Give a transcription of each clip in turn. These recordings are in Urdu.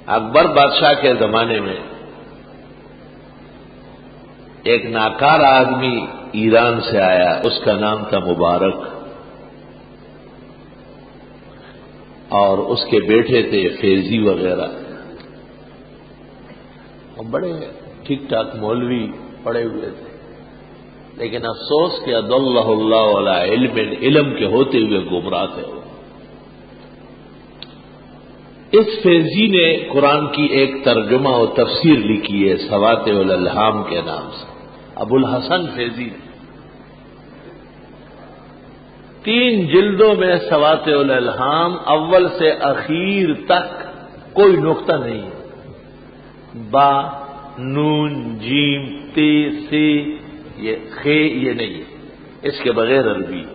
اکبر بادشاہ کے زمانے میں ایک ناکار آدمی ایران سے آیا، اس کا نام تھا مبارک، اور اس کے بیٹے تھے فیضی وغیرہ، اور بڑے ٹھیک ٹھاک مولوی پڑے ہوئے تھے، لیکن افسوس کہ اضلہ اللہ علی علم، علم کے ہوتے ہوئے گمراہ تھے۔ اس فیضی نے قرآن کی ایک ترجمہ و تفسیر لکھی ہے سواتع الالہام کے نام سے، ابو الحسن فیضی نے 3 جلدوں میں سواتع الالہام اول سے اخیر تک کوئی نقطہ نہیں ہے، با، نون، جیم، تے، سے، یہ خے، یہ نہیں ہے، اس کے بغیر عربی۔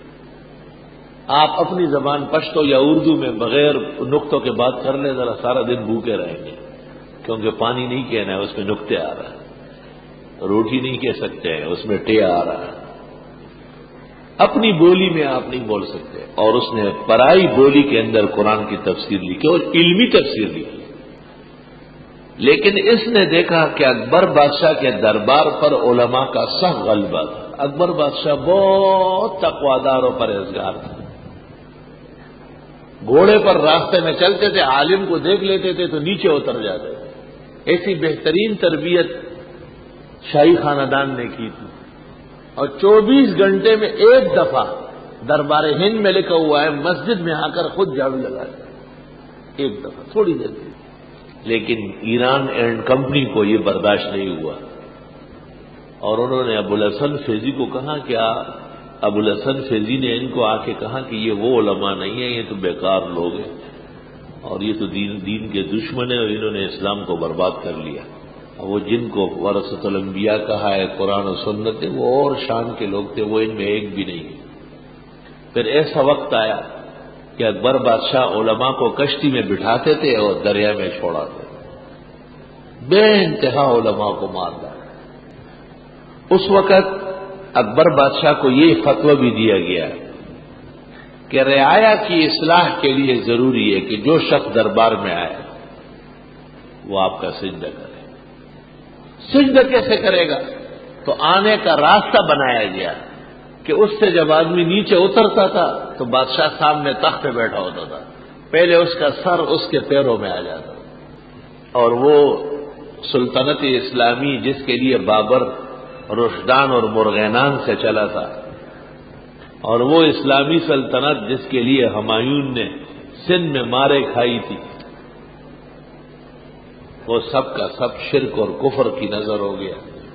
آپ اپنی زبان پشتو یا اردو میں بغیر نقطوں کے بات کر لیں، ذرا سارا دن بھوکے رہیں گے، کیونکہ پانی نہیں کہنا ہے، اس میں نقطے آ رہا ہے، روٹی نہیں کہہ سکتے ہیں، اس میں ٹے آ رہا ہے، اپنی بولی میں آپ نہیں بول سکتے۔ اور اس نے پرائی بولی کے اندر قرآن کی تفسیر لکھی اور علمی تفسیر لکھی، لیکن اس نے دیکھا کہ اکبر بادشاہ کے دربار پر علماء کا سخت غلبہ تھا۔ اکبر بادشاہ بہت تقوادار اور پرہیزگار تھا، گھوڑے پر راستے میں چلتے تھے، عالم کو دیکھ لیتے تھے تو نیچے اتر جاتے تھے، ایسی بہترین تربیت شاہی خاندان نے کی تھی۔ اور 24 گھنٹے میں ایک دفعہ دربار ہند میں لکھا ہوا ہے مسجد میں آ کر خود جھاڑو لگاتے، ایک دفعہ تھوڑی دیر کے، لیکن ایران اینڈ کمپنی کو یہ برداشت نہیں ہوا، اور انہوں نے ابو الحسن فیضی کو کہا کہ ابو الحسن فیضی نے ان کو آ کے کہا کہ یہ وہ علماء نہیں ہیں، یہ تو بیکار لوگ ہیں، اور یہ تو دین کے دشمن ہیں، اور انہوں نے اسلام کو برباد کر لیا۔ وہ جن کو ورثۃ الانبیاء کہا ہے قرآن و سنت، وہ اور شان کے لوگ تھے، وہ ان میں ایک بھی نہیں ہے۔ پھر ایسا وقت آیا کہ اکبر بادشاہ علماء کو کشتی میں بٹھاتے تھے اور دریا میں چھوڑاتے، بے انتہا علماء کو مارتا۔ اس وقت اکبر بادشاہ کو یہ فتویٰ بھی دیا گیا کہ رعایا کی اصلاح کے لیے ضروری ہے کہ جو شخص دربار میں آئے وہ آپ کا سجدہ کرے۔ سجدہ کیسے کرے گا؟ تو آنے کا راستہ بنایا گیا کہ اس سے جب آدمی نیچے اترتا تھا تو بادشاہ سامنے تخت پہ بیٹھا ہوتا تھا، پہلے اس کا سر اس کے پیروں میں آ جاتا، اور وہ سلطنت اسلامی جس کے لیے بابر رشدان اور مرغینان سے چلا تھا، اور وہ اسلامی سلطنت جس کے لیے ہمایون نے سندھ میں مارے کھائی تھی، وہ سب کا سب شرک اور کفر کی نظر ہو گیا۔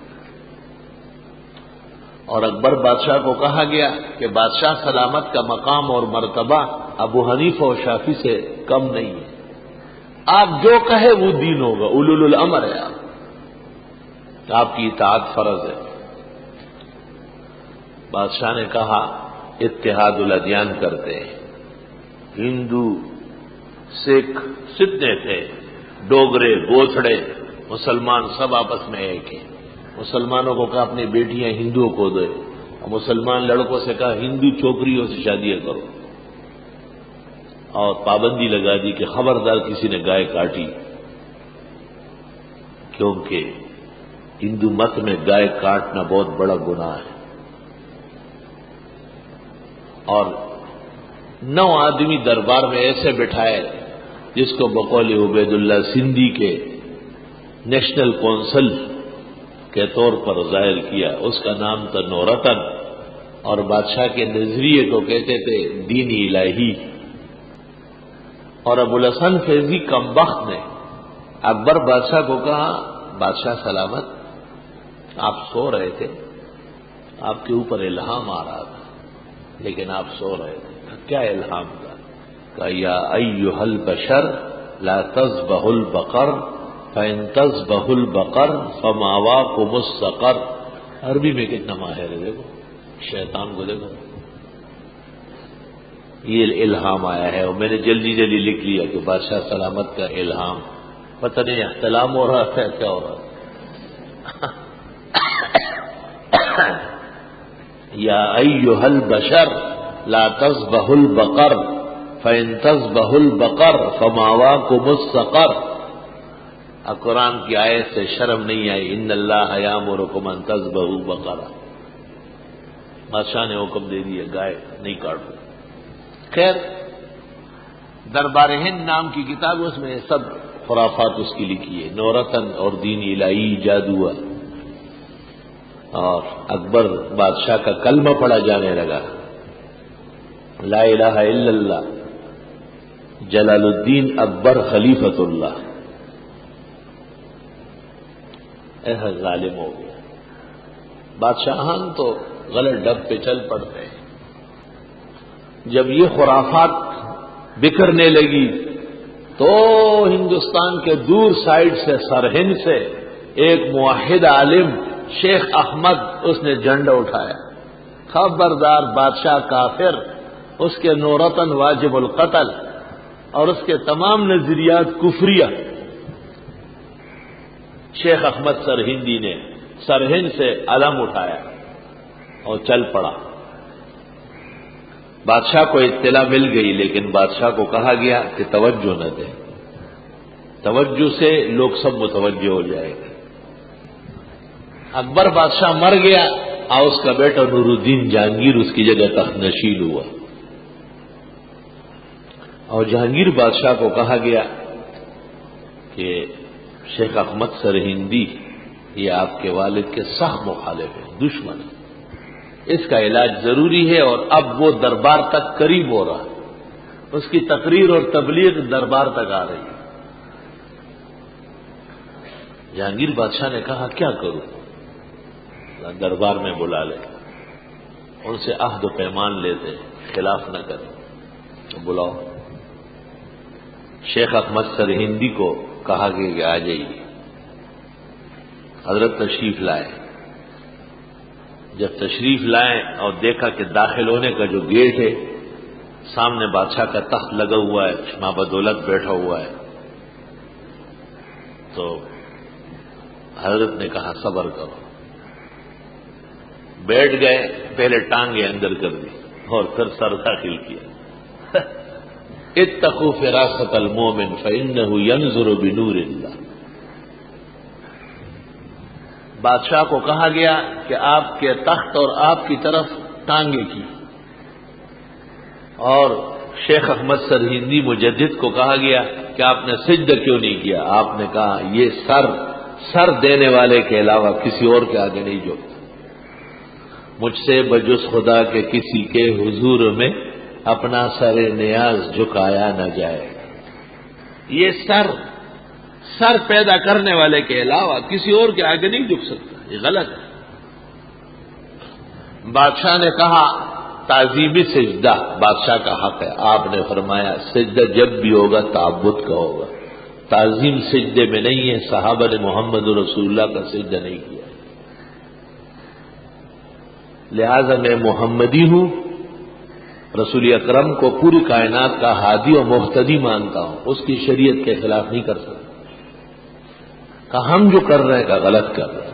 اور اکبر بادشاہ کو کہا گیا کہ بادشاہ سلامت کا مقام اور مرتبہ ابو حنیفہ اور شافعی سے کم نہیں ہے، آپ جو کہے وہ دین ہوگا، اولو الامر ہے، آپ کی اطاعت فرض ہے۔ بادشاہ نے کہا اتحاد الادیان کرتے ہیں، ہندو، سکھ جتنے تھے، ڈوگرے، گوتھڑے، مسلمان سب آپس میں ایک ہیں۔ مسلمانوں کو کہا اپنی بیٹیاں ہندوؤں کو دے، اور مسلمان لڑکوں سے کہا ہندو چھوکریوں سے شادیاں کرو، اور پابندی لگا دی کہ خبردار کسی نے گائے کاٹی، کیونکہ ہندو مت میں گائے کاٹنا بہت بڑا گناہ ہے۔ اور 9 آدمی دربار میں ایسے بٹھائے جس کو بقول عبید اللہ سندھی کے نیشنل کونسل کے طور پر ظاہر کیا، اس کا نام تھا نورتن، اور بادشاہ کے نظریے کو کہتے تھے دین الہی۔ اور ابو الحسن فیضی کمبخت نے اکبر بادشاہ کو کہا بادشاہ سلامت، آپ سو رہے تھے، آپ کے اوپر الہام آ رہا تھا، لیکن آپ سو رہے تھے، کیا الہام تھا؟ کہ یا ایھا البشر لا تذبح البقر فإن تذبح البقر فمأواکم السقر۔ عربی میں کتنا ماہر ہے، دیکھو شیطان کو دیکھو، یہ الہام آیا ہے، اور میں نے جلدی جلدی لکھ لیا کہ بادشاہ سلامت کا الہام، پتہ نہیں احتلام ہو رہا تھا کیا ہو رہا تھا۔ یا ایھا البشر لا تذبح البقر فإن تذبح البقر فمأواکم السقر۔ اب قرآن کی آیت سے شرم نہیں آئی، ان اللہ یامرکم ان تذبحوا بقرہ، بادشاہ نے حکم دے دیا گائے نہیں کاٹو۔ خیر دربار ہند نام کی کتاب، اس میں سب خرافات اس کی لکھی ہے، نورتن اور دین الہی جادو، اور اکبر بادشاہ کا کلمہ پڑھا جانے لگا، لا الہ الا اللہ، جلال الدین اکبر خلیفۃ اللہ۔ ظالم ہو گیا۔ بادشاہان تو غلط ڈب پہ چل پڑتے ہیں۔ جب یہ خرافات بکھرنے لگی تو ہندوستان کے دور سائڈ سے، سرہند سے، ایک موحد عالم شیخ احمد، اس نے جھنڈا اٹھایا، خبردار بادشاہ کافر، اس کے نورتن واجب القتل، اور اس کے تمام نظریات کفریہ۔ شیخ احمد سرہندی نے سرہند سے علم اٹھایا اور چل پڑا۔ بادشاہ کو اطلاع مل گئی، لیکن بادشاہ کو کہا گیا کہ توجہ نہ دیں، توجہ سے لوگ سب متوجہ ہو جائے گے۔ اکبر بادشاہ مر گیا اور اس کا بیٹا نور الدین جہانگیر اس کی جگہ تخت نشین ہوا، اور جہانگیر بادشاہ کو کہا گیا کہ شیخ احمد سرہندی یہ آپ کے والد کے سخت مخالف ہیں، دشمن ہیں، اس کا علاج ضروری ہے، اور اب وہ دربار تک قریب ہو رہا ہے، اس کی تقریر اور تبلیغ دربار تک آ رہی ہے۔ جہانگیر بادشاہ نے کہا کیا کروں؟ دربار میں بلا لے، ان سے عہد و پیمان لیتے، خلاف نہ کریں، تو بلاؤ۔ شیخ احمد سرہندی کو کہا گیا کہ آ جائیے۔ حضرت تشریف لائے۔ جب تشریف لائے اور دیکھا کہ داخل ہونے کا جو گیٹ ہے، سامنے بادشاہ کا تخت لگا ہوا ہے، ماں بدولت بیٹھا ہوا ہے، تو حضرت نے کہا صبر کرو۔ بیٹھ گئے، پہلے ٹانگیں اندر کر دی اور پھر سر داخل کیا۔ اتقوا فراست المومن فإنه ينظر بنور اللہ۔ بادشاہ کو کہا گیا کہ آپ کے تخت اور آپ کی طرف ٹانگیں کی، اور شیخ احمد سرہندی مجدد کو کہا گیا کہ آپ نے سجدہ کیوں نہیں کیا؟ آپ نے کہا یہ سر دینے والے کے علاوہ کسی اور کے آگے نہیں جھکتا، مجھ سے بجز خدا کے کسی کے حضور میں اپنا سر نیاز جھکایا نہ جائے۔ یہ سر پیدا کرنے والے کے علاوہ کسی اور کے آگے نہیں جھک سکتا، یہ غلط ہے۔ بادشاہ نے کہا تعظیمی سجدہ بادشاہ کا حق ہے، آپ نے فرمایا سجدہ جب بھی ہوگا تعبد کا ہوگا، تعظیم سجدے میں نہیں ہے، صحابہ نے محمد رسول اللہ کا سجدہ نہیں کیا، لہذا میں محمدی ہوں، رسول اکرم کو پوری کائنات کا ہادی و مہتدی مانتا ہوں، اس کی شریعت کے خلاف نہیں کر سکتا۔ کہ ہم جو کر رہے ہیں کا غلط کر رہے ہیں۔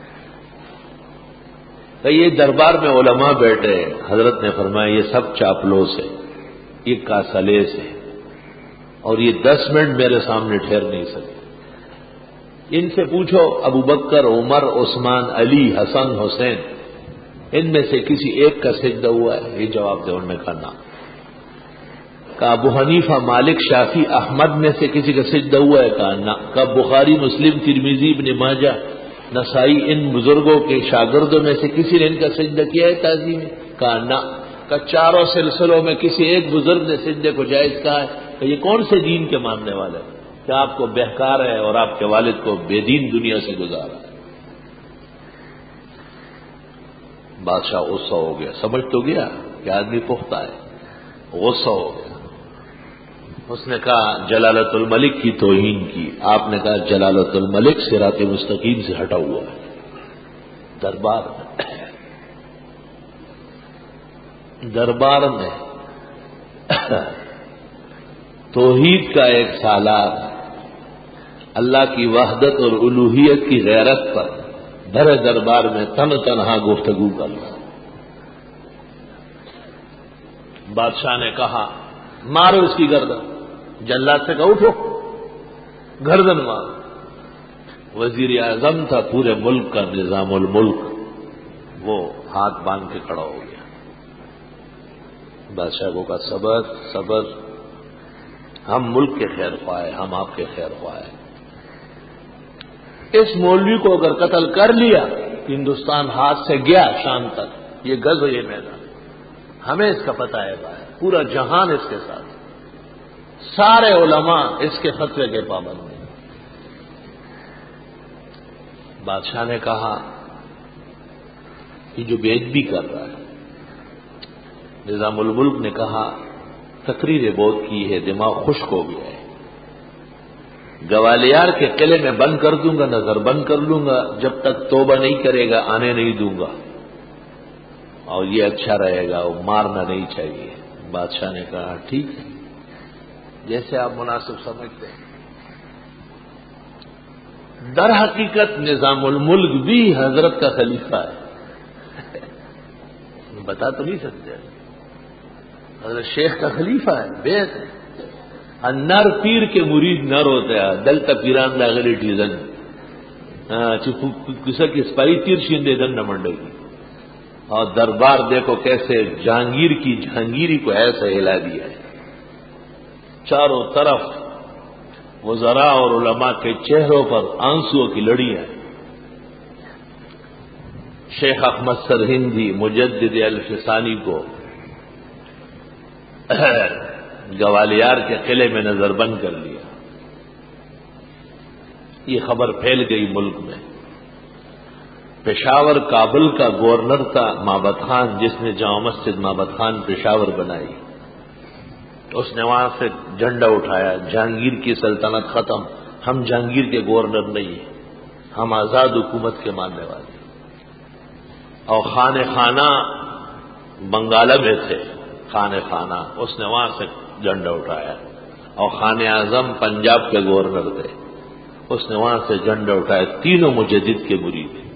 کہ یہ دربار میں علماء بیٹھے، حضرت نے فرمایا یہ سب چاپلوس ہے، یہ کاسلیس ہے، اور یہ 10 منٹ میرے سامنے ٹھہر نہیں سکتے۔ ان سے پوچھو ابو بکر، عمر، عثمان، علی، حسن، حسین، ان میں سے کسی ایک کا سجدہ ہوا ہے؟ یہ جواب دے، انہوں نے کہا نہ۔ کہا ابو حنیفہ، مالک، شافعی، احمد میں سے کسی کا سجدہ ہوا ہے؟ کہا نہ۔ کہا بخاری، مسلم، ترمذی، ابن ماجہ، نسائی، ان بزرگوں کے شاگردوں میں سے کسی نے ان کا سجدہ کیا ہے تعظیم میں؟ کہا نہ۔ کہا چاروں سلسلوں میں کسی ایک بزرگ نے سجدے کو جائز کہا ہے؟ کہ یہ کون سے دین کے ماننے والے ہیں کہ آپ کو بہکار ہے اور آپ کے والد کو بے دین دنیا سے گزارا ہے؟ بادشاہ غصہ ہو گیا، سمجھ تو گیا کہ آدمی پختہ ہے، غصہ ہو گیا۔ اس نے کہا جلالت الملک کی توہین کی۔ آپ نے کہا جلالت الملک صراط مستقیم سے ہٹا ہوا ہے۔ دربار میں توحید کا ایک سالار اللہ کی وحدت اور الوہیت کی غیرت پر بھرے دربار میں تنہا گفتگو کرنا۔ بادشاہ نے کہا مارو اس کی گردن۔ جلاد سے کہا اٹھو، گردن مارو۔ وزیر اعظم تھا پورے ملک کا، نظام الملک، وہ ہاتھ باندھ کے کھڑا ہو گیا۔ بادشاہ کو کہا صبر صبر، ہم ملک کے خیر خواہ ہیں، ہم آپ کے خیر خواہ ہیں۔ اس مولوی کو اگر قتل کر لیا، ہندوستان ہاتھ سے گیا شام تک، یہ غزو یہ میدان، ہمیں اس کا پتہ ہے بھائی، پورا جہان اس کے ساتھ، سارے علماء اس کے فتوے کے پابند ہیں۔ بادشاہ نے کہا کہ جو بے ادبی کر رہا ہے، نظام الملک نے کہا تقریریں بہت کی ہے، دماغ خشک ہو گیا ہے، گوالیار کے قلعے میں بند کر دوں گا، نظر بند کر لوں گا، جب تک توبہ نہیں کرے گا آنے نہیں دوں گا، اور یہ اچھا رہے گا، وہ مارنا نہیں چاہیے۔ بادشاہ نے کہا ٹھیک ہے، جیسے آپ مناسب سمجھتے ہیں۔ در حقیقت نظام الملک بھی حضرت کا خلیفہ ہے، بتا تو نہیں سکتے، حضرت شیخ کا خلیفہ ہے، بیعت ہے۔ نر پیر کے مرید نر ہوتے ہیں، دلتا پیران لاغلی ٹیزن کسا کی سپائی تیر شیندے دن نہ منڈے کی، اور دربار دیکھو کیسے جہانگیر کی جہانگیری کو ایسے ہلا دیا ہے، چاروں طرف وزراء اور علماء کے چہروں پر آنسوؤں کی لڑیاں۔ شیخ احمد سرہندی مجدد الفسانی کو گوالیار کے قلعے میں نظر بند کر لیا۔ یہ خبر پھیل گئی ملک میں۔ پشاور کابل کا گورنر تھا مابت خان، جس نے جامع مسجد مابت خان پشاور بنائی، اس نے وہاں سے جھنڈا اٹھایا، جہانگیر کی سلطنت ختم، ہم جہانگیر کے گورنر نہیں ہیں، ہم آزاد حکومت کے ماننے والے۔ اور خانہ خانہ بنگالہ میں تھے، خانہ خانہ، اس نے وہاں سے جھنڈا اٹھایا۔ اور خان اعظم پنجاب کے گورنر تھے، اس نے وہاں سے جھنڈا اٹھایا۔ تینوں مجدد کے مرید تھے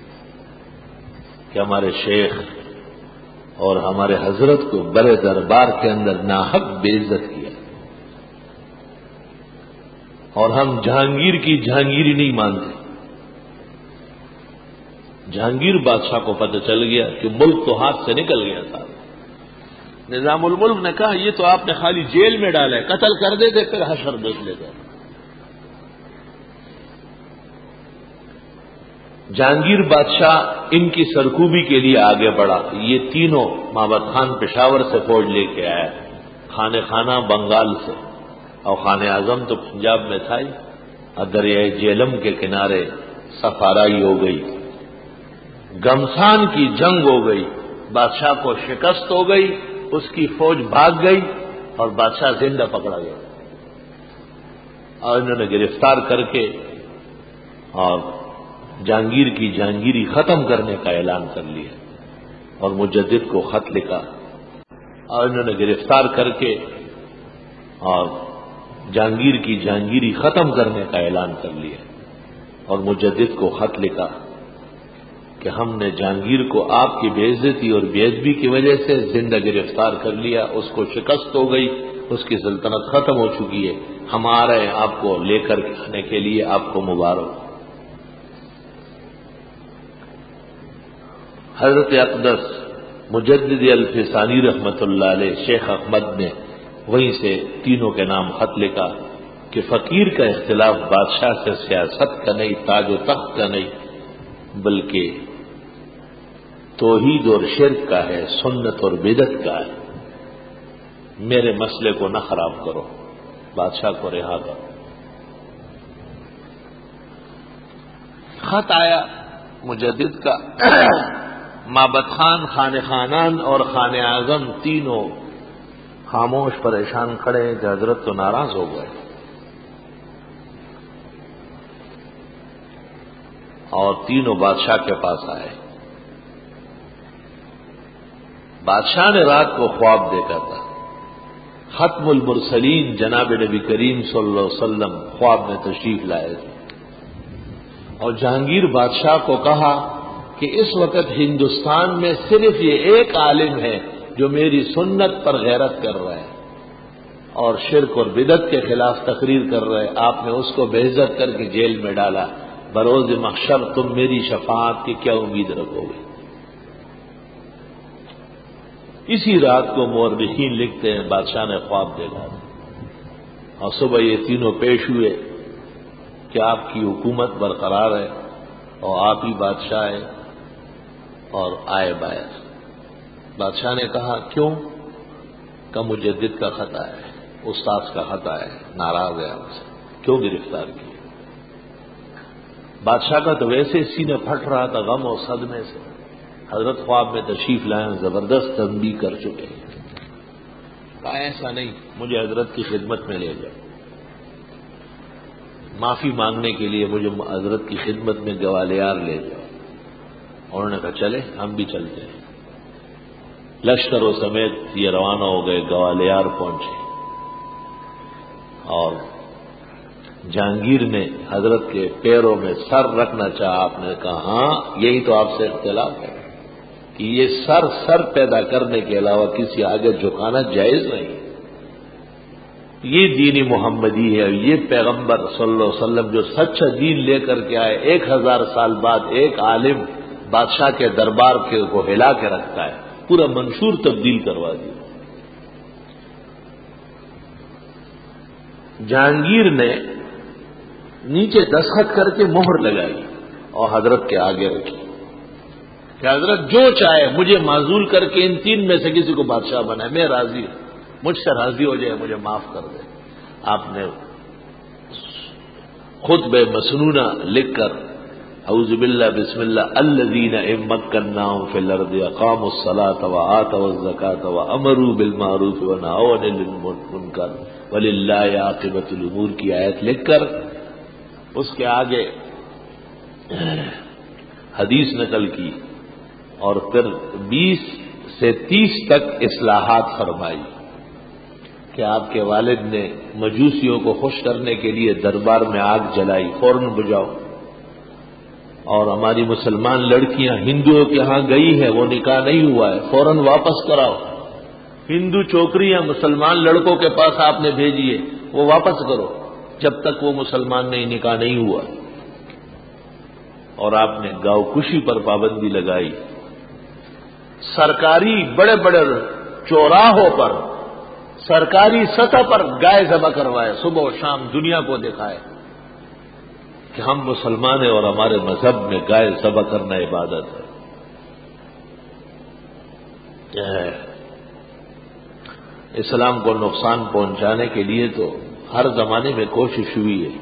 کہ ہمارے شیخ اور ہمارے حضرت کو بڑے دربار کے اندر ناحق بے عزت کیا، اور ہم جہانگیر کی جہانگیری نہیں مانتے۔ جہانگیر بادشاہ کو پتہ چل گیا کہ ملک تو ہاتھ سے نکل گیا تھا۔ نظام الملک نے کہا یہ تو آپ نے خالی جیل میں ڈالا ہے، قتل کر دیتے پھر حشر دیکھ لیتے۔ جہانگیر بادشاہ ان کی سرکوبی کے لیے آگے بڑھا۔ یہ تینوں مابت خان پشاور سے فوج لے کے آیا، خانہ خانہ بنگال سے، اور خان اعظم تو پنجاب میں تھا ہی۔ دریائے جیلم کے کنارے سفارائی ہو گئی، گمسان کی جنگ ہو گئی، بادشاہ کو شکست ہو گئی، اس کی فوج بھاگ گئی اور بادشاہ زندہ پکڑا گیا، اور انہوں نے گرفتار کر کے اور جہانگیر کی جہانگیری ختم کرنے کا اعلان کر لیا، اور مجدد کو خط لکھا، اور انہوں نے گرفتار کر کے اور جہانگیر کی جہانگیری ختم کرنے کا اعلان کر لیا، اور مجدد کو خط لکھا کہ ہم نے جہانگیر کو آپ کی بے عزتی اور بے ادبی کی وجہ سے زندہ گرفتار کر لیا، اس کو شکست ہو گئی، اس کی سلطنت ختم ہو چکی ہے، ہم آ رہے ہیں آپ کو لے کر آنے کے لیے، آپ کو مبارک۔ حضرت اقدس مجدد الفسانی رحمت اللہ علیہ شیخ احمد نے وہیں سے تینوں کے نام خط لکھا کہ فقیر کا اختلاف بادشاہ سے سیاست کا نہیں، تاج و تخت کا نہیں، بلکہ توحید اور شرک کا ہے، سنت اور بدعت کا ہے، میرے مسئلے کو نہ خراب کرو، بادشاہ کو رہا کرو۔ خط آیا مجدد کا، مابت خان، خانہ خانان اور خان اعظم تینوں خاموش پریشان کھڑے کہ حضرت تو ناراض ہو گئے، اور تینوں بادشاہ کے پاس آئے۔ بادشاہ نے رات کو خواب دیکھا تھا، ختم المرسلین جناب نبی کریم صلی اللہ علیہ وسلم خواب میں تشریف لائے تھے، اور جہانگیر بادشاہ کو کہا کہ اس وقت ہندوستان میں صرف یہ ایک عالم ہے جو میری سنت پر غیرت کر رہا ہے اور شرک اور بدعت کے خلاف تقریر کر رہا ہے، آپ نے اس کو بے عزت کر کے جیل میں ڈالا، بروز محشر تم میری شفاعت کی کیا امید رکھو گے؟ اسی رات کو مورخین لکھتے ہیں بادشاہ نے خواب دیکھا اور صبح یہ تینوں پیش ہوئے کہ آپ کی حکومت برقرار ہے اور آپ ہی بادشاہ ہے اور آئے باعث۔ بادشاہ نے کہا کیوں؟ کہ مجدد کا خطا ہے، استاذ کا خطا ہے، ناراض ہے آپ سے، کیوں گرفتار کیا؟ بادشاہ کا تو ویسے سینے پھٹ رہا تھا غم اور صدمے سے۔ حضرت خواب میں تشریف لائیں، زبردست تنبیہ کر چکے ہیں۔ کہا ایسا نہیں، مجھے حضرت کی خدمت میں لے جاؤ، معافی مانگنے کے لیے مجھے حضرت کی خدمت میں گوالیار لے جاؤ۔ انہوں نے کہا چلے ہم بھی چلتے ہیں۔ لشکروں سمیت یہ روانہ ہو گئے، گوالیار پہنچے اور جہانگیر نے حضرت کے پیروں میں سر رکھنا چاہا۔ آپ نے کہا ہاں یہی تو آپ سے اختلاف ہے کہ یہ سر پیدا کرنے کے علاوہ کسی آگے جھکانا جائز نہیں۔ یہ دین محمدی ہے، یہ پیغمبر صلی اللہ علیہ وسلم جو سچا دین لے کر کے آئے، 1000 سال بعد ایک عالم بادشاہ کے دربار کو ہلا کے رکھتا ہے، پورا منشور تبدیل کروا دیا۔ جہانگیر نے نیچے دستخط کر کے مہر لگائی اور حضرت کے آگے رکھی کہ حضرت جو چاہے مجھے معزول کر کے ان 3 میں سے کسی کو بادشاہ بنائے، میں راضی ہوں، مجھ سے راضی ہو جائے، مجھے معاف کر دے۔ آپ نے خطبہ مسنونہ لکھ کر اعوذ باللہ بسم اللہ الذین ان مکناہم فی الارض اقاموا الصلاۃ وآتوا الزکاۃ وامروا بالمعروف ونہوا عن المنکر وللہ عاقبۃ الامور کی آیت لکھ کر اس کے آگے حدیث نقل کی اور پھر 20 سے 30 تک اصلاحات فرمائی کہ آپ کے والد نے مجوسیوں کو خوش کرنے کے لیے دربار میں آگ جلائی، فوراً بجھاؤ، اور ہماری مسلمان لڑکیاں ہندوؤں کے ہاں گئی ہیں، وہ نکاح نہیں ہوا ہے، فوراً واپس کراؤ۔ ہندو چوکریاں مسلمان لڑکوں کے پاس آپ نے بھیجی ہے، وہ واپس کرو جب تک وہ مسلمان نہیں نکاح نہیں ہوا۔ اور آپ نے گاؤ کشی پر پابندی لگائی، سرکاری بڑے بڑے چوراہوں پر سرکاری سطح پر گائے ذبح کروائے، صبح و شام دنیا کو دکھائے کہ ہم مسلمان ہیں اور ہمارے مذہب میں گائے ذبح کرنا عبادت ہے۔ اسلام کو نقصان پہنچانے کے لیے تو ہر زمانے میں کوشش ہوئی ہے۔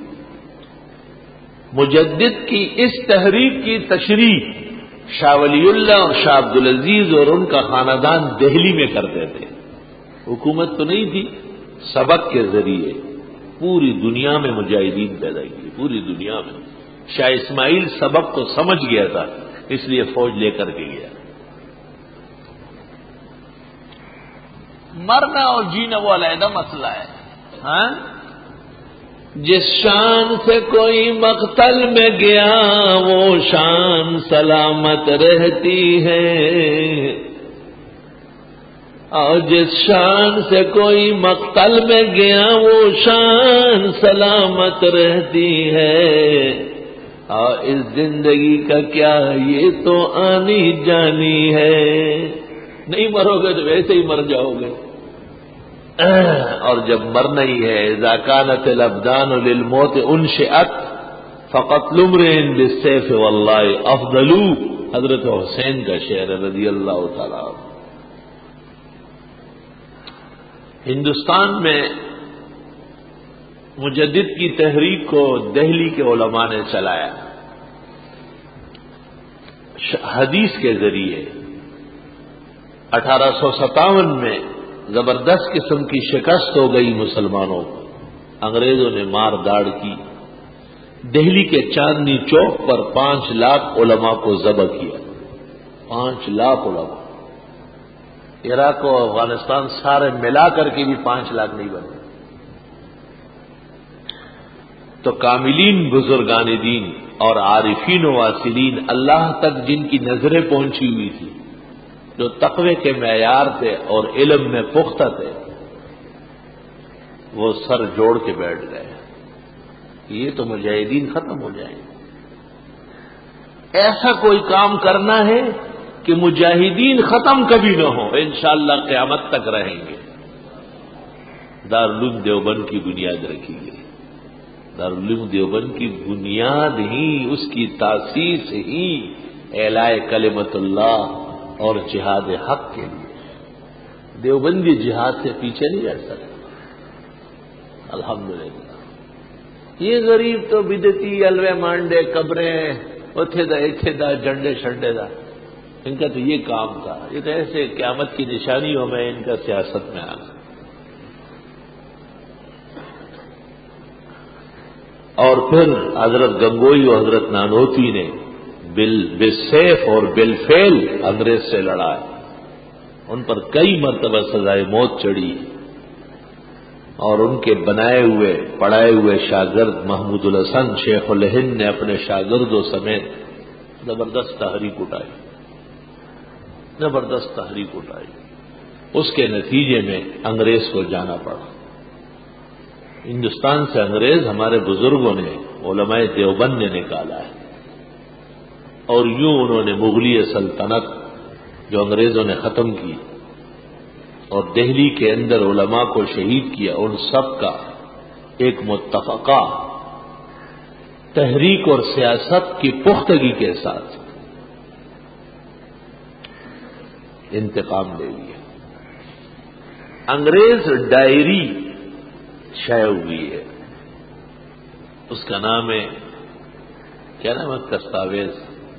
مجدد کی اس تحریک کی تشریح شاہ ولی اللہ اور شاہ عبدالعزیز اور ان کا خاندان دہلی میں کرتے تھے، حکومت تو نہیں تھی، سبق کے ذریعے پوری دنیا میں مجاہدین پیدا کیے، پوری دنیا میں۔ شاہ اسماعیل سبق کو سمجھ گیا تھا، اس لیے فوج لے کر کے گیا۔ مرنا اور جینا وہ علیحدہ مسئلہ ہے، ہاں؟ جس شان سے کوئی مقتل میں گیا وہ شان سلامت رہتی ہے، اور جس شان سے کوئی مقتل میں گیا وہ شان سلامت رہتی ہے، اور اس زندگی کا کیا یہ تو آنی جانی ہے، نہیں مرو گے تو ویسے ہی مر جاؤ گے۔ اور جب مرنا ہی ہے، اذا كانت الابدان للموت انشئت فقتل امرئ بالسيف والله افضل، حضرت حسین کا شعر رضی اللہ تعالی عنہ۔ ہندوستان میں مجدد کی تحریک کو دہلی کے علماء نے چلایا حدیث کے ذریعے۔ 1857 میں زبردست قسم کی شکست ہو گئی مسلمانوں کو، انگریزوں نے مار داڑ کی، دہلی کے چاندنی چوک پر 5 لاکھ علماء کو ذبح کیا، 5 لاکھ علماء۔ عراق و افغانستان سارے ملا کر کے بھی 5 لاکھ نہیں بنے۔ تو کاملین بزرگان دین اور عارفین و واصلین اللہ تک جن کی نظریں پہنچی ہوئی تھی، جو تقوی کے معیار تھے اور علم میں پختہ تھے، وہ سر جوڑ کے بیٹھ گئے، یہ تو مجاہدین ختم ہو جائیں۔ ایسا کوئی کام کرنا ہے کہ مجاہدین ختم کبھی نہ ہو، انشاءاللہ قیامت تک رہیں گے۔ دارالعلوم دیوبند کی بنیاد رکھی گئی۔ دارالعلوم دیوبند کی بنیاد ہی، اس کی تاسیس ہی اعلاء کلمت اللہ اور جہاد حق کے لیے۔ دیوبندی جہاد سے پیچھے نہیں ہٹ سکتے۔ الحمدللہ یہ غریب تو بدعتی الوے مانڈے قبریں اتھے دا جنڈے شنڈے دا، ان کا تو یہ کام تھا۔ یہ تو ایسے قیامت کی نشانیوں میں ان کا سیاست میں آ گیا۔ اور پھر حضرت گنگوئی اور حضرت نانوتوی نے بالسیف اور بالفعل انگریز سے لڑا ہے۔ ان پر کئی مرتبہ سزائے موت چڑھی، اور ان کے بنائے ہوئے پڑھائے ہوئے شاگرد محمود الحسن شیخ الہند نے اپنے شاگردوں سمیت زبردست تحریک اٹھائی، زبردست تحریک اٹھائی۔ اس کے نتیجے میں انگریز کو جانا پڑا۔ ہندوستان سے انگریز ہمارے بزرگوں نے، علماء دیوبند نے نکالا ہے، اور یوں انہوں نے مغلی سلطنت جو انگریزوں نے ختم کی اور دہلی کے اندر علماء کو شہید کیا، ان سب کا ایک متفقہ تحریک اور سیاست کی پختگی کے ساتھ انتقام لے لیا۔ انگریز ڈائری شائع ہوئی ہے، اس کا نام ہے، کیا نام ہے، دستاویز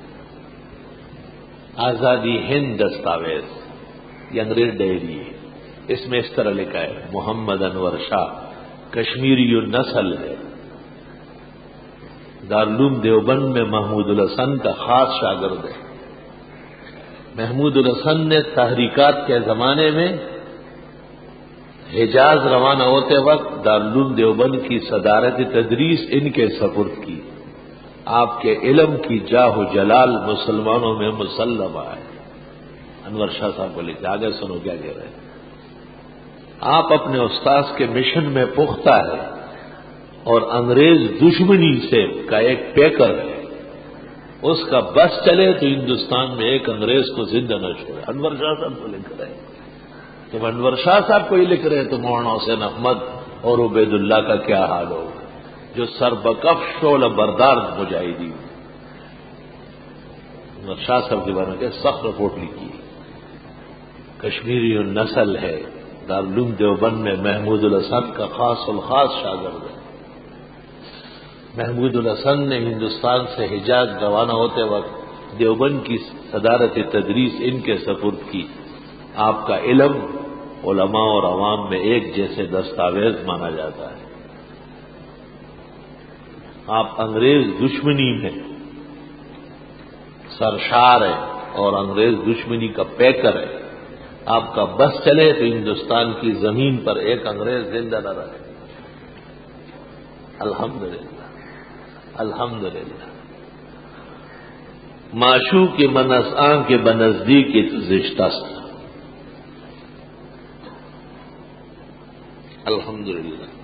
آزادی ہند دستاویز، یہ انگریز ڈائری ہے۔ اس میں اس طرح لکھا ہے، محمد انور شاہ کشمیری النسل ہے، دارالعلوم دیوبند میں محمود الحسن کا خاص شاگرد ہے۔ محمود الحسن نے تحریکات کے زمانے میں حجاز روانہ ہوتے وقت دارالعلوم دیوبند کی صدارت تدریس ان کے سپرد کی۔ آپ کے علم کی جاہ و جلال مسلمانوں میں مسلمہ ہے۔ انور شاہ صاحب کو لکھا، آگے سنو کیا کہہ رہے ہیں۔ آپ اپنے استاذ کے مشن میں پختہ ہے اور انگریز دشمنی سے کا ایک پیکر ہے، اس کا بس چلے تو ہندوستان میں ایک انگریز کو زندہ نہ چھوڑے۔ انور شاہ صاحب کو لکھ رہے ہیں۔ جب انور شاہ صاحب کو یہ لکھ رہے ہیں تو مولانا حسین احمد اور عبید اللہ کا کیا حال ہوگا، جو سربکف شعلہ بردار مجاہدین۔ انور شاہ صاحب کے بارے میں سخت رپورٹ لکھی، کشمیری النسل ہے، دارالعلوم دیوبند میں محمود الحسن کا خاص الخاص شاگرد ہے۔ محمود الحسن نے ہندوستان سے حجاز روانہ ہوتے وقت دیوبند کی صدارت تدریس ان کے سپرد کی۔ آپ کا علم علماء اور عوام میں ایک جیسے دستاویز مانا جاتا ہے۔ آپ انگریز دشمنی میں سرشار ہے اور انگریز دشمنی کا پیکر ہے۔ آپ کا بس چلے تو ہندوستان کی زمین پر ایک انگریز زندہ نہ رہے۔ الحمدللہ، الحمدللہ۔ معشوق منس آن کے بنزدیک زشتست۔ الحمدللہ۔